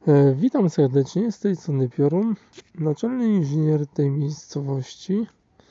Witam serdecznie, z tej strony Piorun, naczelny inżynier tej miejscowości.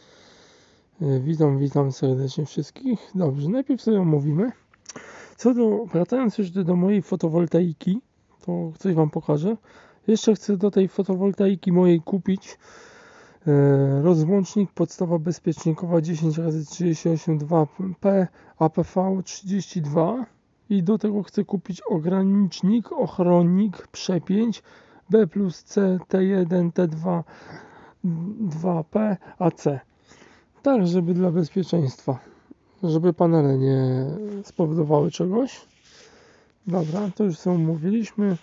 Witam serdecznie wszystkich. Dobrze, najpierw sobie omówimy. Wracając jeszcze do mojej fotowoltaiki, to coś Wam pokażę. Jeszcze chcę do tej fotowoltaiki mojej kupić rozłącznik podstawa bezpiecznikowa 10x38 2P APV 32 i do tego chcę kupić ogranicznik, ochronnik, przepięć B plus C T1 T2 2P AC, tak żeby dla bezpieczeństwa, żeby panele nie spowodowały czegoś. Dobra, to już sobie mówiliśmy.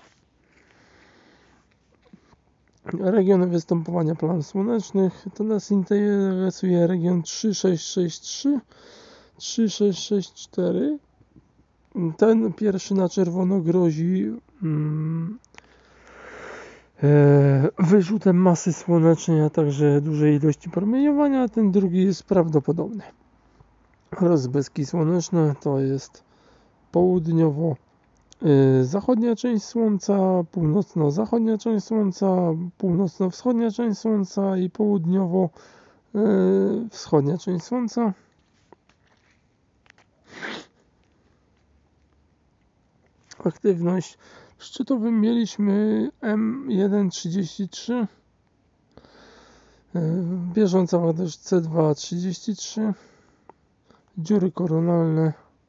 Regiony występowania plam słonecznych, to nas interesuje region 3663, 3664. Ten pierwszy na czerwono grozi wyrzutem masy słonecznej, a także dużej ilości promieniowania, a ten drugi jest prawdopodobny. Rozbłyski słoneczne to jest południowo-zachodnia część Słońca, północno-zachodnia część Słońca, północno-wschodnia część Słońca i południowo-wschodnia część Słońca. Aktywność szczytowym mieliśmy M133, bieżąca wartość C233, dziury koronalne.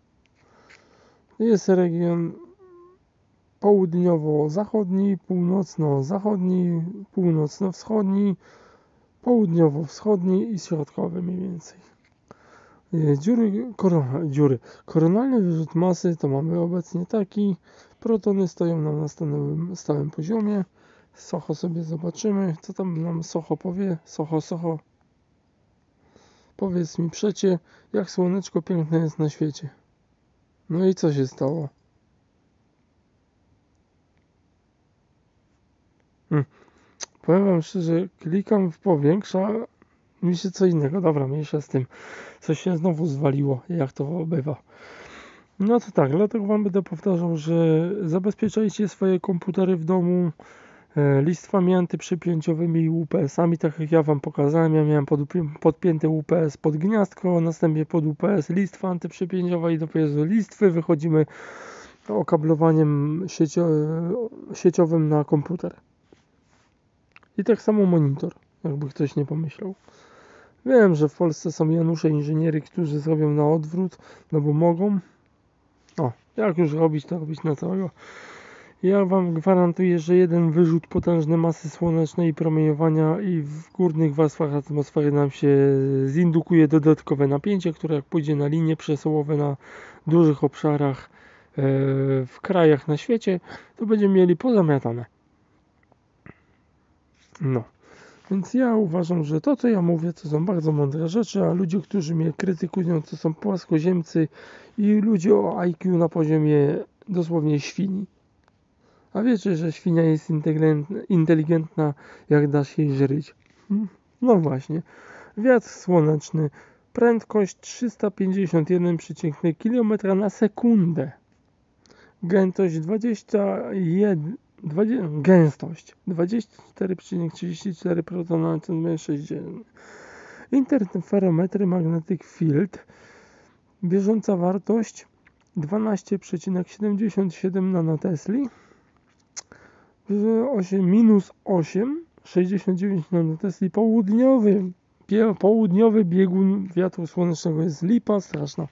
Jest region południowo-zachodni, północno-zachodni, północno-wschodni, południowo-wschodni i środkowy mniej więcej. Koronalny wyrzut masy to mamy obecnie taki. Protony stoją nam na stałym poziomie. Socho sobie zobaczymy. Co tam nam Socho powie? Socho. Powiedz mi przecie, jak słoneczko piękne jest na świecie. No i co się stało? Powiem Wam szczerze, klikam w powiększa, mi się co innego. Dobra, mniejsza z tym. Coś się znowu zwaliło, jak to bywa. No to tak, dlatego Wam będę powtarzał, że zabezpieczajcie swoje komputery w domu listwami antyprzepięciowymi i UPS-ami, tak jak ja Wam pokazałem. Ja miałem podpięty UPS pod gniazdko, następnie pod UPS listwa antyprzepięciowa i dopiero z listwy wychodzimy okablowaniem sieciowym na komputer. I tak samo monitor, jakby ktoś nie pomyślał. Wiem, że w Polsce są Janusze inżyniery, którzy zrobią na odwrót, no bo mogą. Jak już robić, to robić na całego. Ja Wam gwarantuję, że jeden wyrzut potężny masy słonecznej i promieniowania i w górnych warstwach atmosfery nam się zindukuje dodatkowe napięcie, które jak pójdzie na linie przesyłowe na dużych obszarach w krajach na świecie, to będziemy mieli pozamiatane. No. Więc ja uważam, że to, co ja mówię, to są bardzo mądre rzeczy, a ludzie, którzy mnie krytykują, to są płaskoziemcy i ludzie o IQ na poziomie dosłownie świni. A wiecie, że świnia jest inteligentna, jak dasz jej żryć. No właśnie. Wiatr słoneczny. Prędkość 351,3 km na sekundę. Gęstość 24,34 protona na cm3. Interferometry Magnetic Field. Bieżąca wartość 12,77 nanotesli. Minus 8,69 nanotesli. Południowy biegun wiatru słonecznego jest lipa straszna.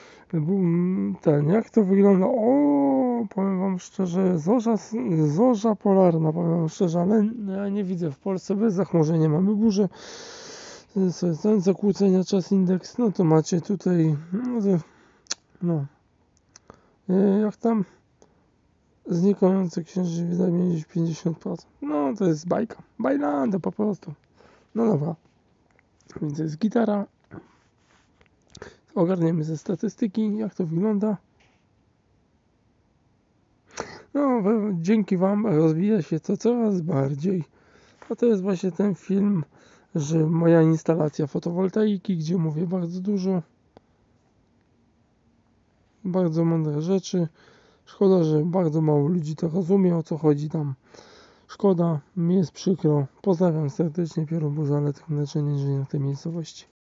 Jak to wygląda? Powiem Wam szczerze, zorza polarna, powiem Wam szczerze, ale ja nie widzę w Polsce, bez zachmurzenia mamy burzę. Ten zakłócenia czas indeks, no to macie tutaj, jak tam znikające księżyc wydaje gdzieś 50%. No to jest bajka, bajlanda po prostu. No dobra, więc jest gitara. Ogarniemy ze statystyki, jak to wygląda. No, dzięki Wam rozwija się to coraz bardziej. A to jest właśnie ten film, że moja instalacja fotowoltaiki, gdzie mówię bardzo dużo. Bardzo mądre rzeczy. Szkoda, że bardzo mało ludzi to rozumie, o co chodzi tam. Szkoda, mi jest przykro. Pozdrawiam serdecznie, Piotr Burza, Inżynier w tej miejscowości.